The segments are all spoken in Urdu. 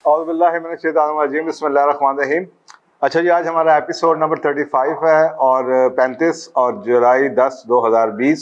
اعوذ باللہ من الشیطان الرجیم، بسم اللہ الرحمن الرحیم۔ اچھا جی، آج ہمارا ایپیسوڈ نمبر 35 ہے اور 35 اور جولائی 10 2020،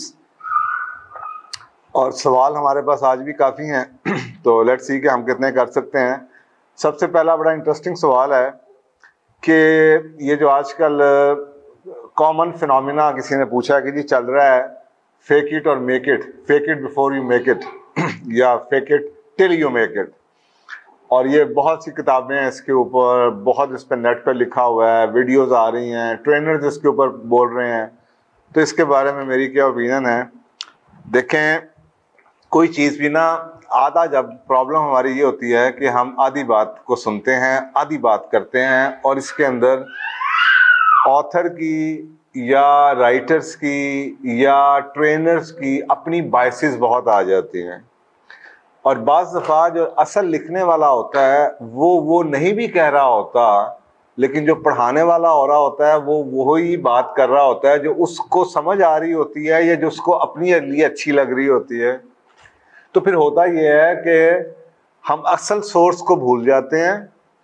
اور سوال ہمارے پاس آج بھی کافی ہیں تو لیٹس سی کہ ہم کتنے کر سکتے ہیں۔ سب سے پہلا بڑا انٹرسٹنگ سوال ہے کہ یہ جو آج کل کامن فینومینا کسی نے پوچھا کہ جی چل رہا ہے، فیک اٹ اور make it, fake it before you make it یا fake it till you make it, اور یہ بہت سی کتابیں ہیں اس کے اوپر، بہت اس پہ نیٹ پہ لکھا ہوا ہے، ویڈیوز آ رہی ہیں، ٹرینرز اس کے اوپر بول رہے ہیں۔ تو اس کے بارے میں میری کیا اوپینین ہے؟ دیکھیں، کوئی چیز بھی نا آدھا، جب پرابلم ہماری یہ ہوتی ہے کہ ہم آدھی بات کو سنتے ہیں، آدھی بات کرتے ہیں، اور اس کے اندر آتھر کی یا رائٹرز کی یا ٹرینرز کی اپنی بائسز بہت آ جاتی ہیں، اور بعض دفعہ جو اصل لکھنے والا ہوتا ہے وہ نہیں بھی کہہ رہا ہوتا، لیکن جو پڑھانے والا ہو رہا ہوتا ہے وہ وہی بات کر رہا ہوتا ہے جو اس کو سمجھ آ رہی ہوتی ہے یا جو اس کو اپنی لیے اچھی لگ رہی ہوتی ہے۔ تو پھر ہوتا یہ ہے کہ ہم اصل سورس کو بھول جاتے ہیں،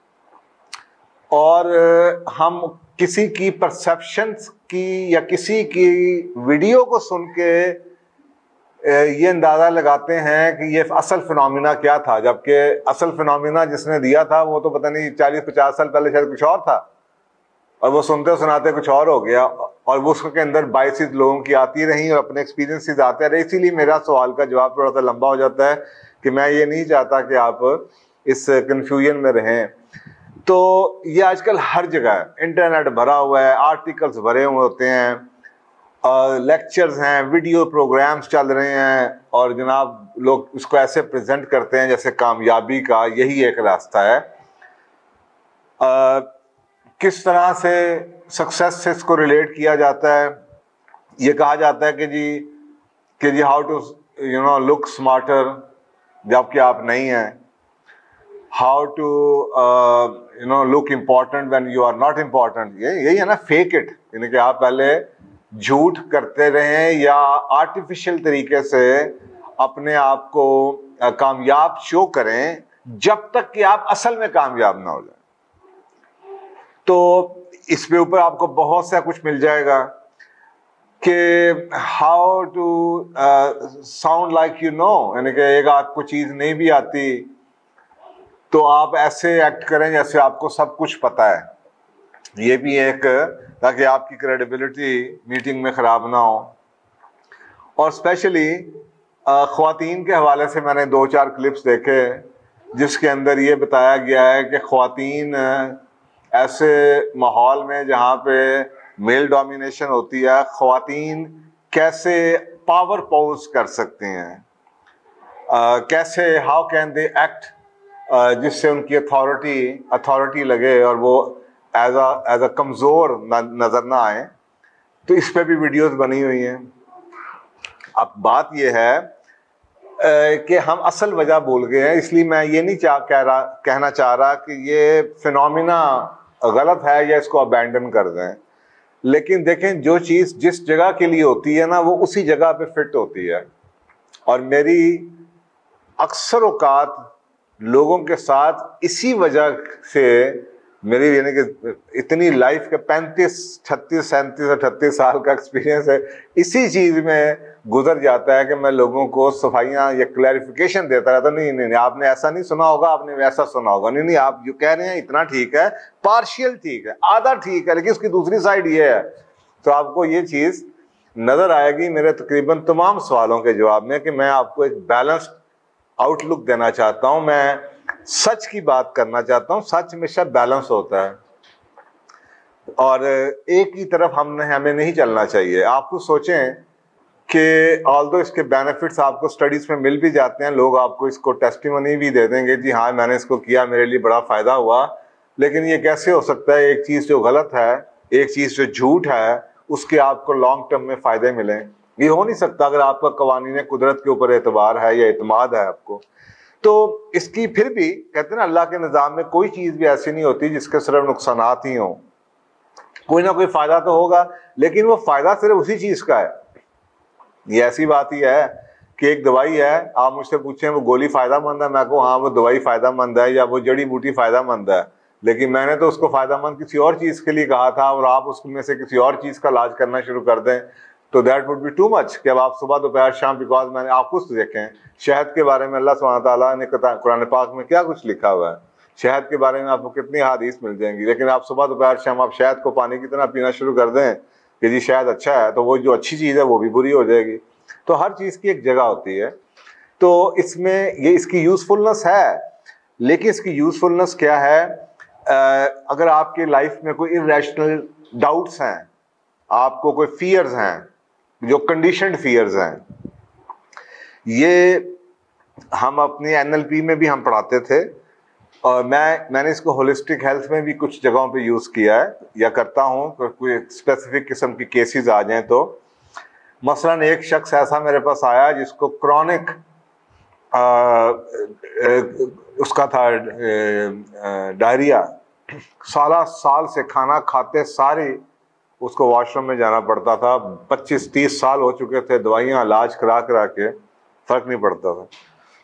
اور ہم کسی کی پرسیپشنز کی یا کسی کی ویڈیو کو سن کے یہ اندازہ لگاتے ہیں کہ یہ اصل فینومینا کیا تھا، جبکہ اصل فینومینا جس نے دیا تھا وہ تو پتہ نہیں 40-50 سال پہلے شاید کچھ اور تھا، اور وہ سنتے سناتے کچھ اور ہو گیا، اور وہ اس کے اندر بائسز لوگوں کی آتی رہیں اور اپنے ایکسپیرینسز آتے رہے۔ اسی لیے میرا سوال کا جواب تھوڑا سا لمبا ہو جاتا ہے کہ میں یہ نہیں چاہتا کہ آپ اس کنفیوژن میں رہیں۔ تو یہ آج کل ہر جگہ ہے، انٹرنیٹ بھرا ہوا ہے، آرٹیکلز بھرے ہوئے ہوتے ہیں، لیکچرز ہیں، ویڈیو پروگرامز چل رہے ہیں، اور جناب لوگ اس کو ایسے پریزنٹ کرتے ہیں جیسے کامیابی کا یہی ایک راستہ ہے۔ کس طرح سے سکسیس سے اس کو ریلیٹ کیا جاتا ہے؟ یہ کہا جاتا ہے کہ جی ہاؤ ٹو لک اسمارٹر جبکہ آپ نہیں ہیں، how to look important when you are not important, یہی ہے نا فیک اٹ، یعنی کہ آپ پہلے جھوٹ کرتے رہیں یا آرٹیفیشل طریقے سے اپنے آپ کو کامیاب شو کریں جب تک کہ آپ اصل میں کامیاب نہ ہو جائیں۔ تو اس پہ اوپر آپ کو بہت سا کچھ مل جائے گا کہ how to sound like you know, یعنی کہ ایک آپ کو چیز نہیں بھی آتی تو آپ ایسے ایکٹ کریں جیسے آپ کو سب کچھ پتہ ہے۔ یہ بھی ایک، تاکہ آپ کی کریڈیبلٹی میٹنگ میں خراب نہ ہو۔ اور اسپیشلی خواتین کے حوالے سے میں نے 2-4 کلپس دیکھے جس کے اندر یہ بتایا گیا ہے کہ خواتین ایسے ماحول میں جہاں پہ میل ڈومینیشن ہوتی ہے، خواتین کیسے پاور پوز کر سکتے ہیں، کیسے ہاؤ کین دے ایکٹ جس سے ان کی اتھارٹی لگے اور وہ ایز اے کمزور نظر نہ آئے۔ تو اس پہ بھی ویڈیوز بنی ہوئی ہیں۔ اب بات یہ ہے کہ ہم اصل وجہ بھول گئے ہیں، اس لیے میں یہ نہیں کہنا چاہ رہا کہ یہ فینومینا غلط ہے یا اس کو ابینڈن کر دیں، لیکن دیکھیں جو چیز جس جگہ کے لیے ہوتی ہے نا وہ اسی جگہ پہ فٹ ہوتی ہے۔ اور میری اکثر اوقات لوگوں کے ساتھ اسی وجہ سے میری یعنی کہ اتنی لائف کے 35 36 37 اور 38 سال کا ایکسپیرینس ہے، اسی چیز میں گزر جاتا ہے کہ میں لوگوں کو صفائیاں یا کلیریفیکیشن دیتا رہتا، نہیں آپ نے ایسا نہیں سنا ہوگا، آپ نے ویسا سنا ہوگا، نہیں آپ جو کہہ رہے ہیں اتنا ٹھیک ہے، پارشل ٹھیک ہے، آدھا ٹھیک ہے، لیکن اس کی دوسری سائڈ یہ ہے۔ تو آپ کو یہ چیز نظر آئے گی میرے تقریباً تمام سوالوں کے جواب میں کہ میں آپ کو ایک بیلنسڈ آؤٹ لک دینا چاہتا ہوں، میں سچ کی بات کرنا چاہتا ہوں۔ سچ ہمیشہ بیلنس ہوتا ہے اور ایک ہی طرف ہمیں نہیں چلنا چاہیے۔ آپ کو سوچیں کہ آلدو اس کے بینیفٹس آپ کو سٹڈیز میں مل بھی جاتے ہیں، لوگ آپ کو اس کو ٹیسٹیمونی بھی دے دیں گے، جی ہاں میں نے اس کو کیا، میرے لیے بڑا فائدہ ہوا، لیکن یہ کیسے ہو سکتا ہے ایک چیز جو غلط ہے، ایک چیز جو جھوٹ ہے، اس کے آپ کو لانگ ٹرم میں فائدے ملیں؟ یہ ہو نہیں سکتا اگر آپ کا قوانین قدرت کے اوپر اعتبار ہے یا اعتماد ہے آپ کو۔ تو اس کی پھر بھی کہتے ہیں نا اللہ کے نظام میں کوئی چیز بھی ایسی نہیں ہوتی جس کے صرف نقصانات ہی ہوں، کوئی نہ کوئی فائدہ تو ہوگا، لیکن وہ فائدہ صرف اسی چیز کا ہے۔ یہ ایسی بات ہی ہے کہ ایک دوائی ہے, آپ مجھ سے پوچھیں وہ گولی فائدہ مند ہے, میں کہوں ہاں وہ دوائی فائدہ مند ہے یا وہ جڑی بوٹی فائدہ مند ہے, لیکن میں نے تو اس کو فائدہ مند کسی اور چیز کے لیے کہا تھا, اور آپ اس میں سے کسی اور چیز کا علاج کرنا شروع کر دیں تو that would be too much. کہ اب آپ صبح دوپہر شام, بیکاز میں نے آپ خود دیکھیں شہد کے بارے میں اللہ سبحانہ تعالیٰ نے قرآن پاک میں کیا کچھ لکھا ہوا ہے, شہد کے بارے میں آپ کو کتنی حدیث مل جائیں گی, لیکن آپ صبح دوپہر شام آپ شہد کو پانی کی طرح پینا شروع کر دیں کہ جی شہد اچھا ہے, تو وہ جو اچھی چیز ہے وہ بھی بری ہو جائے گی. تو ہر چیز کی ایک جگہ ہوتی ہے. تو اس میں یہ اس کی یوزفلنس ہے, لیکن اس کی یوزفلنس کیا ہے, اگر آپ کی لائف میں کوئی irrational ڈاؤٹس ہیں, آپ کو کوئی فیئرز ہیں جو کنڈیشنڈ فیئرز ہیں, یہ ہم اپنی NLP میں بھی ہم پڑھاتے تھے, اور میں نے اس کو ہولسٹک ہیلتھ میں بھی کچھ جگہوں پہ یوز کیا ہے یا کرتا ہوں, کوئی اسپیسیفک قسم کی کیسز آ جائیں تو. مثلاً ایک شخص ایسا میرے پاس آیا جس کو کرونک اس کا تھا ڈائریا, سال سے کھانا کھاتے سارے اس کو واش روم میں جانا پڑتا تھا, 25-30 سال ہو چکے تھے, دوائیاں علاج کرا کے فرق نہیں پڑتا تھا.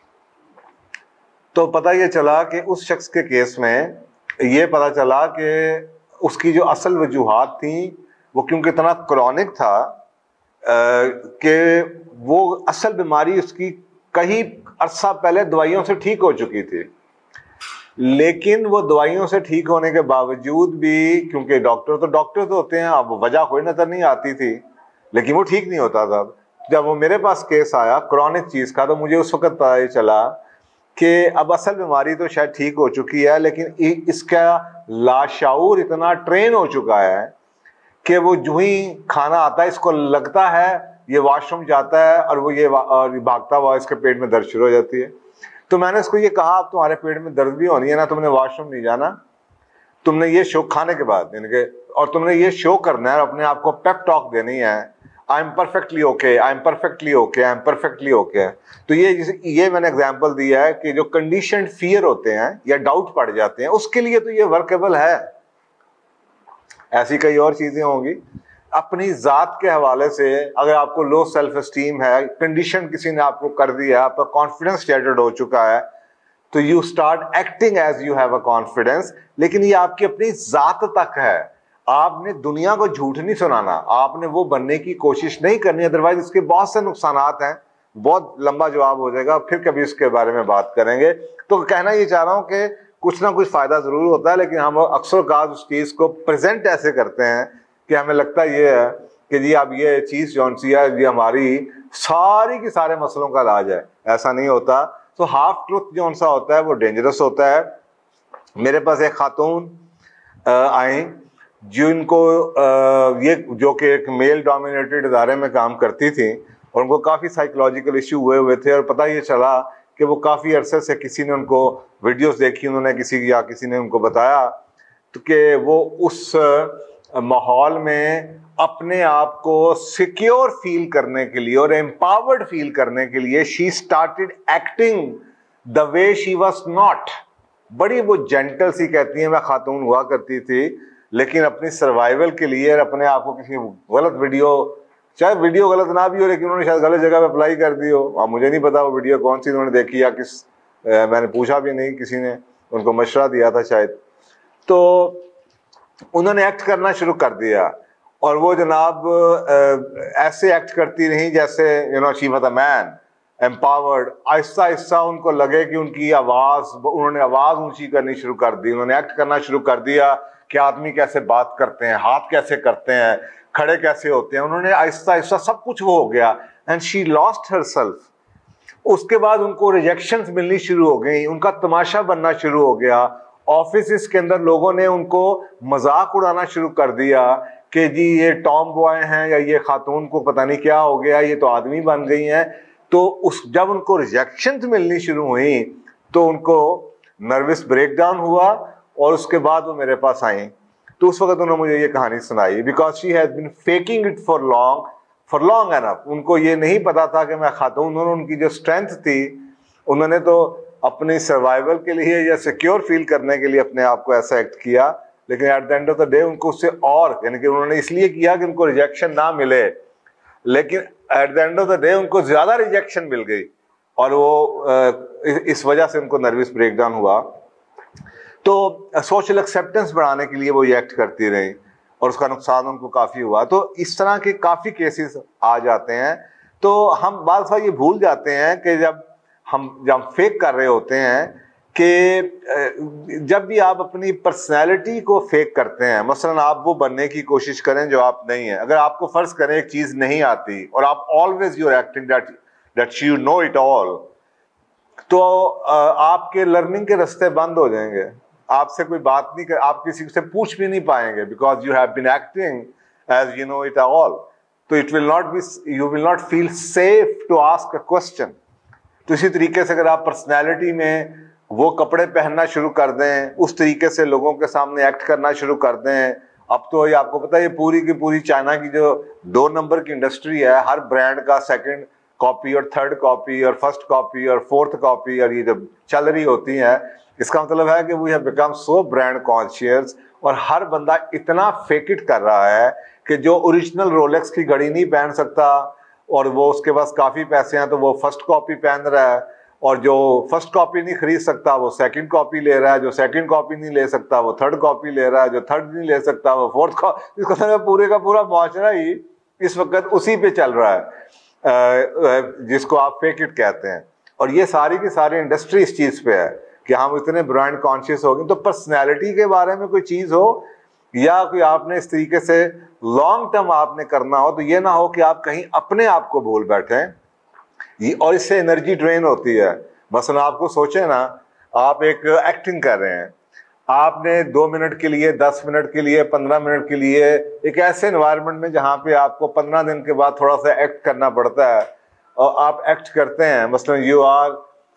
تو پتہ یہ چلا کہ اس شخص کے کیس میں یہ پتہ چلا کہ اس کی جو اصل وجوہات تھیں وہ کیونکہ اتنا کرونک تھا کہ وہ اصل بیماری اس کی کئی عرصہ پہلے دوائیوں سے ٹھیک ہو چکی تھی, لیکن وہ دوائیوں سے ٹھیک ہونے کے باوجود بھی, کیونکہ ڈاکٹر تو ہوتے ہیں, اب وجہ کوئی نظر نہیں آتی تھی, لیکن وہ ٹھیک نہیں ہوتا تھا. جب وہ میرے پاس کیس آیا کرونک چیز کا, تو مجھے اس وقت پتہ چلا کہ اب اصل بیماری تو شاید ٹھیک ہو چکی ہے, لیکن اس کا لاشعور اتنا ٹرین ہو چکا ہے کہ وہ جو ہی کھانا آتا ہے اس کو لگتا ہے یہ واش روم جاتا ہے, اور وہ یہ بھاگتا ہوا اس کے پیٹ میں درد شروع ہو جاتی ہے. تو میں نے اس کو یہ کہا اب تمہارے پیٹ میں درد بھی ہونی ہے نا, تم نے واش روم نہیں جانا, تم نے یہ شو کھانے کے بعد یعنی کہ, اور تم نے یہ شو کرنا ہے, اپنے آپ کو پیپ ٹاک دینی ہے, I am perfectly okay, I am perfectly okay, I am perfectly okay. تو یہ میں نے اگزامپل دیا ہے کہ جو کنڈیشنڈ فیئر ہوتے ہیں یا ڈاؤٹ پڑ جاتے ہیں, اس کے لیے تو یہ ورکیبل ہے. ایسی کئی اور چیزیں ہوں گی. اپنی ذات کے حوالے سے اگر آپ کو لو سیلف اسٹیم ہے, کنڈیشن کسی نے آپ کو کر دیا, آپ کا کانفیڈنس شیٹرڈ ہو چکا ہے, تو you start acting as you have a confidence. لیکن یہ آپ کی اپنی ذات تک ہے, آپ نے دنیا کو جھوٹ نہیں سنانا, آپ نے وہ بننے کی کوشش نہیں کرنی, ادروائز اس کے بہت سے نقصانات ہیں. بہت لمبا جواب ہو جائے گا, پھر کبھی اس کے بارے میں بات کریں گے. تو کہنا یہ چاہ رہا ہوں کہ کچھ نہ کچھ فائدہ ضرور ہوتا ہے, لیکن ہم اکثر اوقات اس چیز کو پریزنٹ ایسے کرتے ہیں کہ ہمیں لگتا یہ ہے کہ جی اب یہ چیز جون سی ہے یہ ہماری ساری کی سارے مسئلوں کا علاج ہے. ایسا نہیں ہوتا. تو ہاف ٹروتھ جون سا ہوتا ہے وہ ڈینجرس ہوتا ہے. میرے پاس ایک خاتون آئیں جن کو یہ جو کہ ایک میل ڈومینیٹڈ ادارے میں کام کرتی تھیں, اور ان کو کافی سائیکولوجیکل ایشو ہوئے تھے, اور پتہ یہ چلا کہ وہ کافی عرصے سے کسی نے ان کو ویڈیوز دیکھی, انہوں نے کسی نے ان کو بتایا تو کہ وہ اس ماحول میں اپنے آپ کو سیکیور فیل کرنے کے لیے اور امپاورڈ فیل کرنے کے لیے she started acting the way she was not. بڑی وہ جینٹل سی کہتی ہیں میں خاتون ہوا کرتی تھی, لیکن اپنی سروائیول کے لیے اور اپنے آپ کو کسی غلط ویڈیو, چاہے ویڈیو غلط نہ بھی ہو لیکن انہوں نے شاید غلط جگہ پہ اپلائی کر دی ہو, اب مجھے نہیں پتا وہ ویڈیو کون سی انہوں نے دیکھی یا کس, میں نے پوچھا بھی نہیں, کسی نے ان کو مشورہ دیا تھا شاید. تو انہوں نے ایکٹ کرنا شروع کر دیا, اور وہ جناب ایسے ایکٹ کرتی رہیں جیسے she was a main empowered. آہستہ آہستہ ان کو لگے کہ ان کی آواز, انہوں نے آواز اونچی کرنی شروع کر دی, انہوں نے ایکٹ کرنا شروع کر دیا کہ آدمی کیسے بات کرتے ہیں, ہاتھ کیسے کرتے ہیں, کھڑے کیسے ہوتے ہیں. انہوں نے آہستہ آہستہ سب کچھ وہ ہو گیا, and she lost herself. اس کے بعد ان کو ریجیکشنز ملنی شروع ہو گئیں, ان کا تماشا بننا شروع ہو گیا. آفیسز کے اندر لوگوں نے ان کو مذاق اڑانا شروع کر دیا کہ جی یہ ٹام بوائے ہیں, یا یہ خاتون کو پتہ نہیں کیا ہو گیا, یہ تو آدمی بن گئی ہیں. تو جب ان کو ریجیکشنز ملنی شروع ہوئیں تو ان کو نروس بریک ڈاؤن ہوا, اور اس کے بعد وہ میرے پاس آئیں. تو اس وقت انہوں نے مجھے یہ کہانی سنائی, because she has been faking it for long enough. ان کو یہ نہیں پتا تھا کہ میں خاتون. انہوں نے ان کی جو اسٹرینتھ تھی, انہوں نے تو اپنی سروائیول کے لیے یا سیکیور فیل کرنے کے لیے اپنے آپ کو ایسا ایکٹ کیا, لیکن at the end of the day ان کو اس سے اور, یعنی کہ انہوں نے اس لیے کیا کہ ان کو ریجیکشن نہ ملے. لیکن at the end of the day ان کو زیادہ ریجیکشن مل گئی اور وہ اس وجہ سے ان کو نروس بریک ڈاؤن ہوا. تو سوشل ایکسیپٹنس بڑھانے کے لیے وہ یہ ایکٹ کرتی رہی اور اس کا نقصان ان کو کافی ہوا. تو اس طرح کے کافی کیسز آ جاتے ہیں. تو ہم بعض دفعہ یہ بھول جاتے ہیں کہ جب ہم فیک کر رہے ہوتے ہیں کہ جب بھی آپ اپنی پرسنالٹی کو فیک کرتے ہیں, مثلا آپ وہ بننے کی کوشش کریں جو آپ نہیں ہیں. اگر آپ کو فرض کریں ایک چیز نہیں آتی اور آپ always you are acting that you know it all, تو آپ کے لرننگ کے راستے بند ہو جائیں گے. آپ سے کوئی بات نہیں آپ کسی سے پوچھ بھی نہیں پائیں گے, because you have been acting as you know it all. تو it will not be, you will not feel safe to ask a question. تو اسی طریقے سے اگر آپ پرسنالٹی میں وہ کپڑے پہننا شروع کر دیں, اس طریقے سے لوگوں کے سامنے ایکٹ کرنا شروع کر دیں. اب تو یہ آپ کو پتا ہے یہ پوری کی پوری چائنا کی جو 2 نمبر کی انڈسٹری ہے, ہر برانڈ کا 2nd کاپی اور 3rd کاپی اور 1st کاپی اور 4th کاپی اور یہ جب چل رہی ہوتی ہیں, اس کا مطلب ہے کہ we have become so brand conscious. اور ہر بندہ اتنا فیک اٹ کر رہا ہے کہ جو اوریجنل رولیکس کی گھڑی نہیں پہن سکتا اور وہ اس کے پاس کافی پیسے ہیں تو وہ 1st کاپی پہن رہا ہے, اور جو 1st کاپی نہیں خرید سکتا وہ 2nd کاپی لے رہا ہے, جو 2nd کاپی نہیں لے سکتا وہ 3rd کاپی لے رہا ہے, جو 3rd نہیں لے سکتا وہ 4th کاپی. اس کا مطلب پورے کا پورا معاشرہ ہی اس وقت اسی پہ چل رہا ہے جس کو آپ فیک اٹ کہتے ہیں. اور یہ ساری کی ساری انڈسٹری اس چیز پہ ہے کہ ہم اتنے برانڈ کانشیس ہو گئے. تو پرسنالٹی کے بارے میں کوئی چیز ہو یا کوئی آپ نے اس طریقے سے لانگ ٹرم آپ نے کرنا ہو, تو یہ نہ ہو کہ آپ کہیں اپنے آپ کو بھول بیٹھیں, اور اس سے انرجی ڈرین ہوتی ہے. مثلا آپ کو سوچیں نا, آپ ایک ایکٹنگ کر رہے ہیں, آپ نے 2 منٹ کے لیے, 10 منٹ کے لیے, 15 منٹ کے لیے ایک ایسے انوائرمنٹ میں جہاں پہ آپ کو 15 دن کے بعد تھوڑا سا ایکٹ کرنا پڑتا ہے, اور آپ ایکٹ کرتے ہیں. مثلا you are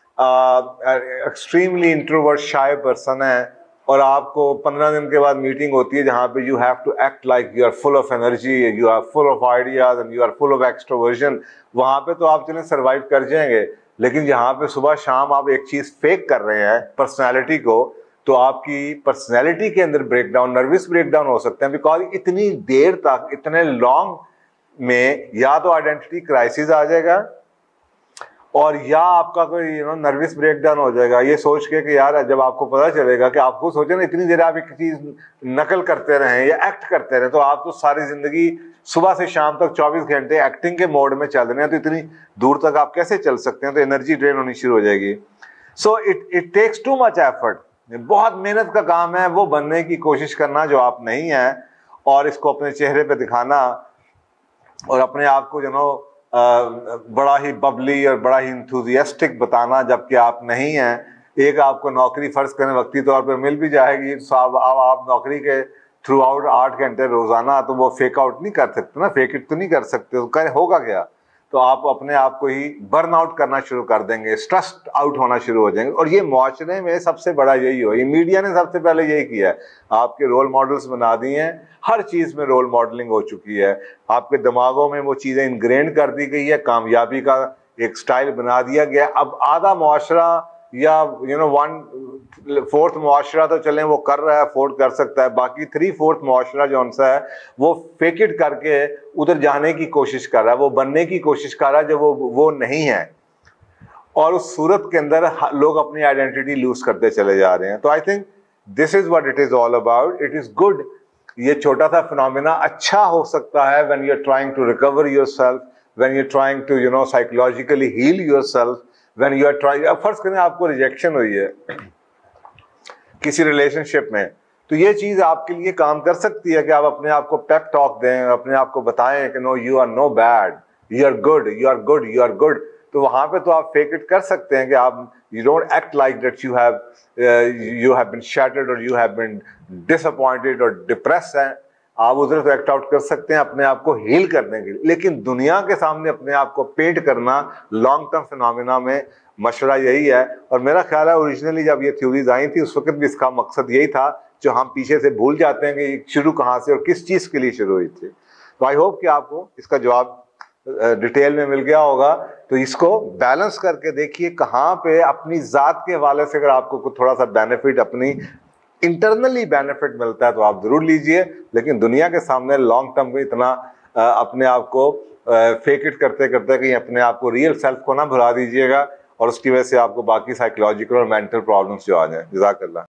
extremely introvert shy person ہے, اور آپ کو 15 دن کے بعد میٹنگ ہوتی ہے جہاں پہ you have to act like you are full of energy, you are full of ideas and you are full of extroversion. وہاں پہ تو آپ چلیں سروائیو کر جائیں گے, لیکن جہاں پہ صبح شام آپ ایک چیز فیک کر رہے ہیں پرسنالٹی کو, تو آپ کی پرسنالٹی کے اندر breakdown, nervous breakdown ہو سکتے ہیں. بیکاز اتنی دیر تک, اتنے لانگ میں یا تو آئیڈینٹی کرائسس آ جائے گا, اور یا آپ کا کوئی نروس بریک ڈاؤن ہو جائے گا یہ سوچ کے کہ یار جب آپ کو پتا چلے گا کہ آپ کو سوچیں نا اتنی دیر آپ ایک چیز نقل کرتے رہیں یا ایکٹ کرتے رہیں, تو آپ تو ساری زندگی صبح سے شام تک 24 گھنٹے ایکٹنگ کے موڈ میں چل رہے ہیں, تو اتنی دور تک آپ کیسے چل سکتے ہیں؟ تو انرجی ڈرین ہونی شروع ہو جائے گی. So it takes too much effort, بہت محنت کا کام ہے وہ بننے کی کوشش کرنا جو آپ نہیں ہیں, اور اس کو اپنے چہرے پہ دکھانا اور اپنے آپ کو بڑا ہی ببلی اور بڑا ہی انتھوزیاسٹک بتانا جبکہ آپ نہیں ہیں. ایک آپ کو نوکری فرض کریں وقتی طور پہ مل بھی جائے گی, صاحب آپ نوکری کے تھرو آؤٹ 8 گھنٹے روزانہ, تو وہ فیک آؤٹ نہیں کر سکتے نا, فیک اٹ تو نہیں کر سکتے, تو ہوگا کیا؟ تو آپ اپنے آپ کو ہی برن آؤٹ کرنا شروع کر دیں گے, اسٹریس آؤٹ ہونا شروع ہو جائیں گے. اور یہ معاشرے میں سب سے بڑا یہی ہو, یہ میڈیا نے سب سے پہلے یہی کیا ہے, آپ کے رول ماڈلز بنا دیے ہیں, ہر چیز میں رول ماڈلنگ ہو چکی ہے, آپ کے دماغوں میں وہ چیزیں انگرینڈ کر دی گئی ہے, کامیابی کا ایک سٹائل بنا دیا گیا. اب آدھا معاشرہ یا 1/4 معاشرہ تو چلیں وہ کر رہا ہے, افورڈ کر سکتا ہے, باقی 3/4 معاشرہ جو ان سا ہے وہ فیک اٹ کر کے ادھر جانے کی کوشش کر رہا ہے, وہ بننے کی کوشش کر رہا ہے جو وہ نہیں ہے, اور اس صورت کے اندر لوگ اپنی آئیڈینٹی لوز کرتے چلے جا رہے ہیں. تو I think this is what it is all about. It is good, یہ چھوٹا سا فنومینا اچھا ہو سکتا ہے when you are trying to recover yourself, when you are trying to psychologically heal yourself, when you are trying, فرض کریں آپ کو ریجیکشن ہوئی ہے کسی ریلیشن شپ میں, تو یہ چیز آپ کے لیے کام کر سکتی ہے کہ آپ اپنے آپ کو پیپ ٹاک دیں, اپنے آپ کو بتائیں کہ no you are no bad, you are good, you are good, you are good. تو وہاں پہ تو آپ فیک اٹ کر سکتے ہیں کہ آپ you don't act like that you have been shattered or you have been disappointed or depressed ہیں, آپ ادھر تو ایکٹ آؤٹ کر سکتے ہیں اپنے آپ کو ہیل کرنے کے لیے. لیکن دنیا کے سامنے اپنے آپ کو پینٹ کرنا لانگ ٹرم فنومینا میں مشورہ یہی ہے. اور میرا خیال ہے اوریجنلی جب یہ تھیوریز آئی تھی اس وقت بھی اس کا مقصد یہی تھا جو ہم پیچھے سے بھول جاتے ہیں کہ شروع کہاں سے اور کس چیز کے لیے شروع ہوئی تھی. تو آئی ہوپ کہ آپ کو اس کا جواب ڈیٹیل میں مل گیا ہوگا. تو اس کو بیلنس کر کے دیکھیے کہاں پہ اپنی ذات کے حوالے سے اگر آپ کو تھوڑا سا بینیفٹ, اپنی انٹرنلی بینیفٹ ملتا ہے تو آپ ضرور لیجئے, لیکن دنیا کے سامنے لانگ ٹرم میں اتنا اپنے آپ کو فیک اٹ کرتے کرتے کہیں اپنے آپ کو ریئل سیلف کو نہ بھلا دیجیے گا اور اس کی وجہ سے آپ کو باقی سائیکولوجیکل اور مینٹل پرابلمس جو آ جائیں. جزاک اللہ.